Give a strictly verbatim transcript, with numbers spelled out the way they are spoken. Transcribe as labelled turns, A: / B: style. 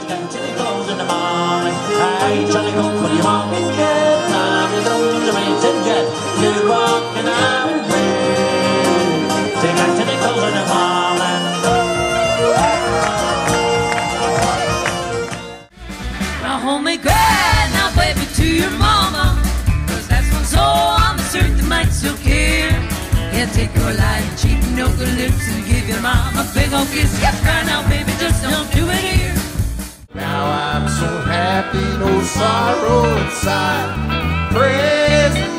A: Till goes in the morning. Hey, Johnny, come for your mom and get. Time is on the way to get. You're walking out with me. Take out till it goes in the morning.
B: Now hold me good, now baby, to your mama. Cause that's one soul on the earth that might still care. Yeah, take your light, cheap, no good lips, and give your mom a big old kiss. Yes, cry now, baby, just don't do it here.
C: Now I'm so happy, no sorrow inside. Praise